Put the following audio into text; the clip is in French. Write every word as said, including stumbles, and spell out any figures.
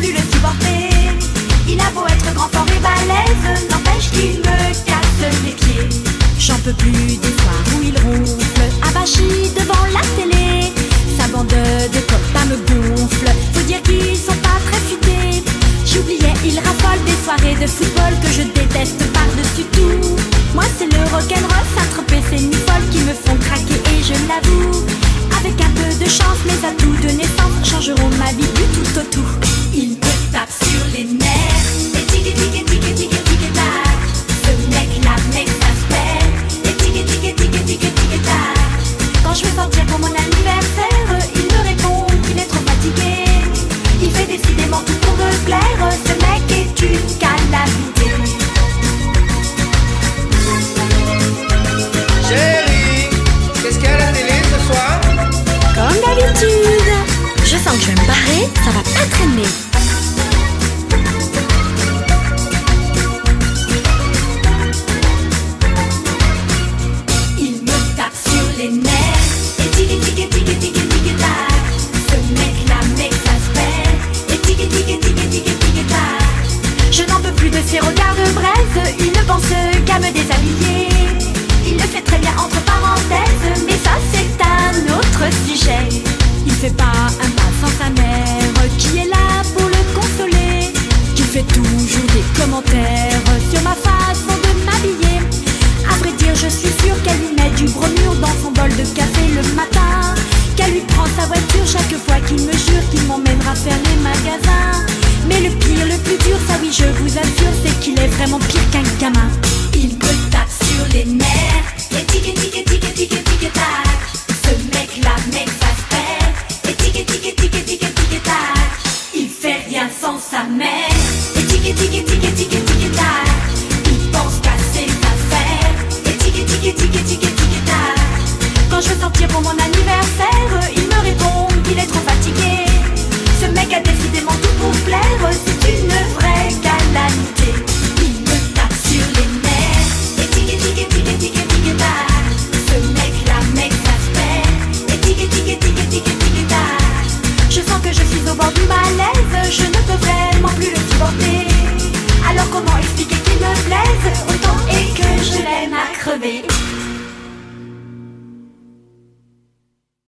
plus le supporter. Il a beau être grand, fort et balèze, n'empêche qu'il me casse les pieds. J'en peux plus des soirs où il ronfle, abachi devant la télé. Sa bande de copains me gonfle, faut dire qu'ils sont pas très futés. J'oubliais, il raffole des soirées de football que je déteste par-dessus tout. Moi c'est le rock'n'roll, Saint-Tropez, c'est une folle qui me font craquer et je l'avoue. Avec un peu de chance, mes atouts de naissance changeront ma vie du tout au tout. Il me tape sur les nerfs, et tic tic tic tic tic tic tac. Ce mec-là m'exaspère, et tic tic tic tic tic tac. Quand je veux sortir pour mon anniversaire, il me répond qu'il est trop fatigué. Il fait décidément tout pour me plaire, ce mec est une calamité. Chérie, qu'est-ce qu'il y a à la télé ce soir? Comme d'habitude. Je sens que je vais me barrer, ça va pas traîner. Il me tape sur les nerfs, et tic tic tic tic tic tac. Ce mec-là m'exaspère, et tic tic tic tic tic tac. Je n'en peux plus de ces regards de braise, il ne pense qu'à me déshabiller. Il le fait très bien entre parenthèses, mais ça c'est un autre sujet. Il fait pas un pas sans sa mère, qui est là pour le consoler, qui fait toujours des commentaires sur ma façon de m'habiller. À vrai dire, je suis sûre qu'elle lui met du bromure dans son bol de café le matin, qu'elle lui prend sa voiture chaque fois qu'il me jure qu'il m'emmènera faire les magasins. Mais le pire, le plus dur, ça oui je vous assure, c'est qu'il est vraiment pire qu'un gamin. Il me tape sur les nerfs, et tic tic tic tic tic tac. Ce mec-là m'exaspère, et tic tic tic tic tic tac. Il fait rien sans sa mère, et tic tic tic tic tic tac. Il pense qu'à ses affaires, et tic tic tic tic tic tac. Quand je veux sortir pour mon anniversaire, il me répond qu'il est trop fatigué. Ce mec a décidément tout pour plaire, c'est une vraie calamité. Il me tape sur les nerfs, et tic tic tic tic tic tac. Ce mec-là m'exaspère, et tic tic tic tic tic tac. Je sens que je suis au bord du malaise, je ne peux vraiment plus le supporter. Alors comment expliquer qu'il me plaise autant et que je l'aime à crever?